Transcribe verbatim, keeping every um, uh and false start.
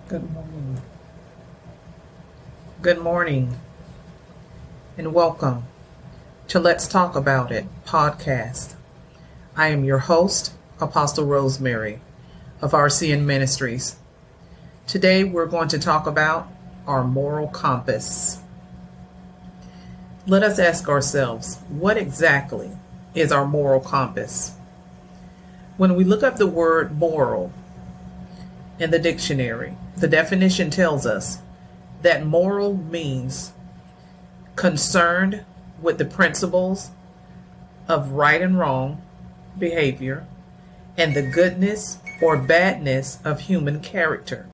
Good morning. Good morning, and welcome to Let's Talk About It podcast. I am your host, Apostle Rosemary of R C N Ministries. Today we're going to talk about our moral compass. Let us ask ourselves, what exactly is our moral compass? When we look up the word moral in the dictionary, the definition tells us that moral means concerned with the principles of right and wrong behavior and the goodness or badness of human character.